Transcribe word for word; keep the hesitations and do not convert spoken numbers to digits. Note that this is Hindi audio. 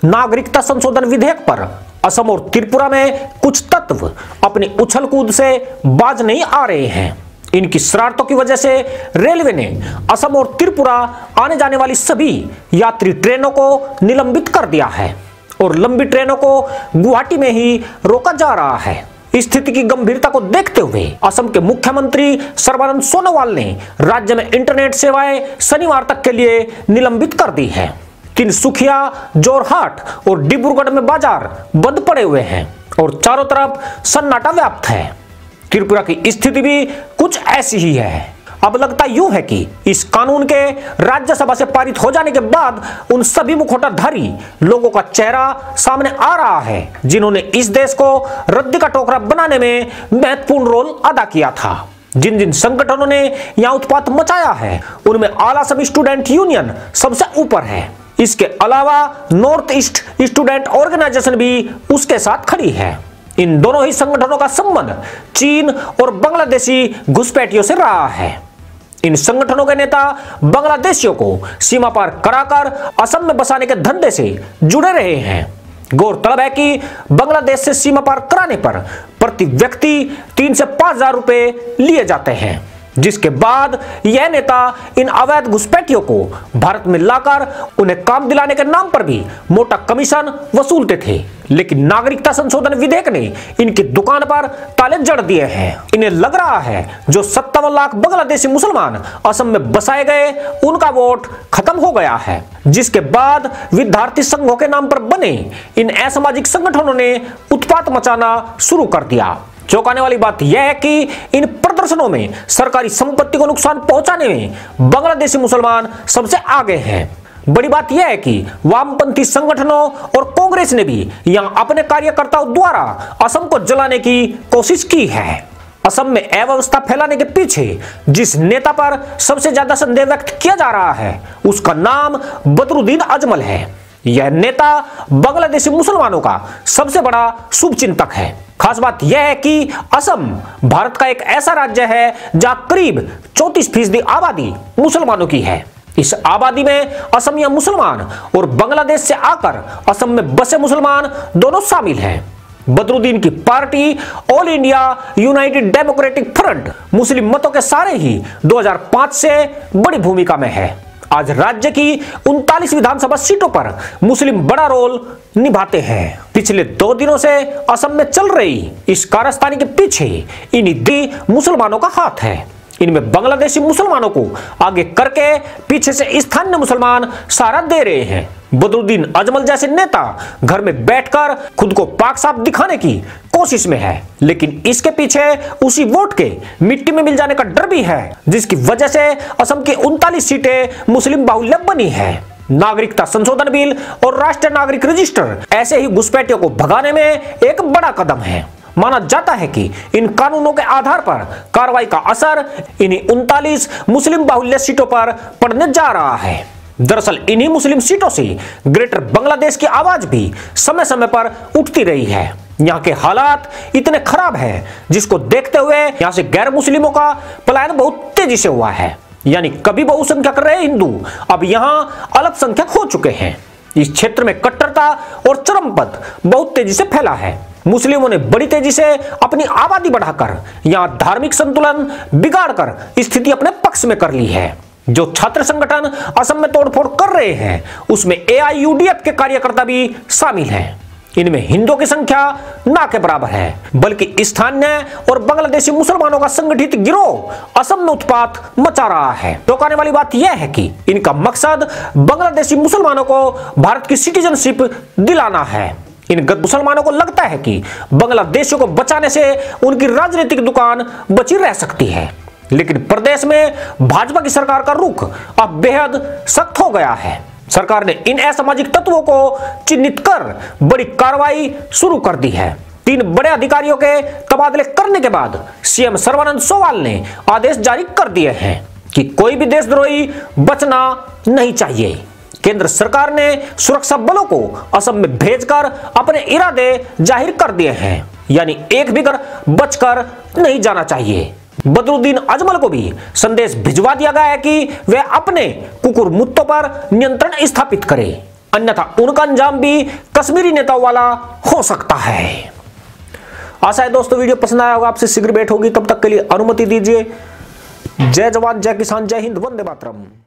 नागरिकता संशोधन विधेयक पर असम और त्रिपुरा में कुछ तत्व अपनी उछल कूद से बाज नहीं आ रहे हैं। इनकी शरारतों की वजह से रेलवे ने असम और त्रिपुरा आने जाने वाली सभी यात्री ट्रेनों को निलंबित कर दिया है और लंबी ट्रेनों को गुवाहाटी में ही रोका जा रहा है। स्थिति की गंभीरता को देखते हुए असम के मुख्यमंत्री सर्बानंद सोनोवाल ने राज्य में इंटरनेट सेवाएं शनिवार तक के लिए निलंबित कर दी है। तिनसुकिया, जोरहाट और डिब्रूगढ़ में बाजार बंद पड़े हुए हैं और चारों तरफ सन्नाटा व्याप्त है। त्रिपुरा की स्थिति भी कुछ ऐसी ही है। अब लगता यूं है कि इस कानून के राज्यसभा से पारित हो जाने के बाद उन सभी मुखौटाधारी लोगों का चेहरा सामने आ रहा है जिन्होंने इस देश को रद्दी का टोकरा बनाने में महत्वपूर्ण रोल अदा किया था। जिन जिन संगठनों ने यहाँ उत्पात मचाया है उनमें ऑल असम स्टूडेंट यूनियन सबसे ऊपर है। इसके अलावा नॉर्थ ईस्ट स्टूडेंट ऑर्गेनाइजेशन भी उसके साथ खड़ी है। इन दोनों ही संगठनों का संबंध चीन और बांग्लादेशी घुसपैठियों से रहा है। इन संगठनों के नेता बांग्लादेशियों को सीमा पार कराकर असम में बसाने के धंधे से जुड़े रहे हैं। गौरतलब है कि बांग्लादेश से सीमा पार कराने पर प्रति व्यक्ति तीन से पांच हजार रुपए लिए जाते हैं, जिसके बाद यह नेता इन अवैध घुसपैठियों को भारत में लाकर उन्हें काम दिलाने के नाम पर भी मोटा कमीशन वसूलते थे। लेकिन नागरिकता संशोधन विधेयक ने इनकी दुकान पर ताले जड़ दिए हैं। इन्हें लग रहा है जो सत्तावन लाख बांग्लादेशी मुसलमान असम में बसाए गए उनका वोट खत्म हो गया है, जिसके बाद विद्यार्थी संघों के नाम पर बने इन असामाजिक संगठनों ने उत्पात मचाना शुरू कर दिया। चौंकाने वाली बात यह है कि इन प्रदर्शनों में सरकारी संपत्ति को नुकसान पहुंचाने में बांग्लादेशी मुसलमान सबसे आगे हैं। बड़ी बात यह है कि वामपंथी संगठनों और कांग्रेस ने भी यहां अपने कार्यकर्ताओं द्वारा असम को जलाने की कोशिश की है। असम में अव्यवस्था फैलाने के पीछे जिस नेता पर सबसे ज्यादा संदेह व्यक्त किया जा रहा है उसका नाम बदरुद्दीन अजमल है। यह नेता बांग्लादेशी मुसलमानों का सबसे बड़ा शुभचिंतक है। खास बात यह है कि असम भारत का एक ऐसा राज्य है जहां करीब चौंतीस फीसदी आबादी मुसलमानों की है। इस आबादी में असमिया मुसलमान और बांग्लादेश से आकर असम में बसे मुसलमान दोनों शामिल हैं। बदरुद्दीन की party All India United Democratic Front मुस्लिम मतों के सारे ही दो हज़ार पाँच से बड़ी भूमिका में है। आज राज्य की उनतालीस विधानसभा सीटों पर मुस्लिम बड़ा रोल निभाते हैं। पिछले दो दिनों से असम में चल रही इस कारस्तानी के पीछे इन्हीं दी मुसलमानों का हाथ है। इनमें बांग्लादेशी मुसलमानों को आगे करके पीछे से स्थानीय मुसलमान सहारा दे रहे हैं। बदरुद्दीन अजमल जैसे नेता घर में बैठकर खुद को पाक साफ दिखाने की कोशिश में है, लेकिन इसके पीछे उसी वोट के मिट्टी में मिल जाने का डर भी है, जिसकी वजह से असम की उनतालीस सीटें मुस्लिम बाहुल्य बनी है। नागरिकता संशोधन बिल और राष्ट्रीय नागरिक रजिस्टर ऐसे ही घुसपैठियों को भगाने में एक बड़ा कदम है। माना जाता है कि इन कानूनों के आधार पर कार्रवाई का असर इन्हीं उनतालीस मुस्लिम बाहुल्य सीटों पर पड़ने जा रहा है। दरअसल इन्हीं मुस्लिम सीटों से ग्रेटर बांग्लादेश की आवाज भी समय समय पर उठती रही है। यहाँ के हालात इतने खराब हैं जिसको देखते हुए यहाँ से गैर मुस्लिमों का पलायन बहुत तेजी से हुआ है। यानी कभी बहुसंख्यक रहे हिंदू अब यहाँ अल्पसंख्यक हो चुके हैं। इस क्षेत्र में कट्टरता और चरमपंथ बहुत तेजी से फैला है। मुस्लिमों ने बड़ी तेजी से अपनी आबादी बढ़ाकर यहाँ धार्मिक संतुलन बिगाड़कर स्थिति अपने पक्ष में कर ली है। जो छात्र संगठन असम में तोड़फोड़ कर रहे हैं उसमें A I U D F के कार्यकर्ता भी शामिल हैं। इनमें हिंदुओं की संख्या ना के बराबर है, बल्कि स्थानीय और बांग्लादेशी मुसलमानों का संगठित गिरोह असम में उत्पात मचा रहा है। चौंकाने वाली बात यह है कि इनका मकसद बांग्लादेशी मुसलमानों को भारत की सिटीजनशिप दिलाना है। इन गद मुसलमानों को लगता है कि बांग्लादेशियों को बचाने से उनकी राजनीतिक दुकान बची रह सकती है, लेकिन प्रदेश में भाजपा की सरकार का रुख अब बेहद सख्त हो गया है। सरकार ने इन असामाजिक तत्वों को चिन्हित कर बड़ी कार्रवाई शुरू कर दी है। तीन बड़े अधिकारियों के तबादले करने के बाद सीएम सर्बानंद सोनोवाल ने आदेश जारी कर दिए हैं कि कोई भी देशद्रोही बचना नहीं चाहिए। केंद्र सरकार ने सुरक्षा बलों को असम में भेजकर अपने इरादे जाहिर कर दिए हैं, यानी एक भी घर बचकर नहीं जाना चाहिए। बदरुद्दीन अजमल को भी संदेश भिजवा दिया गया है कि वे अपने कुकुर मुत्तों पर नियंत्रण स्थापित करें। अन्यथा उनका अंजाम भी कश्मीरी नेताओं वाला हो सकता है। आशा है दोस्तों वीडियो पसंद आया होगा, आपसे शीघ्र भेंट होगी, तब तक के लिए अनुमति दीजिए। जय जवान, जय किसान, जय हिंद, वंदे मातरम।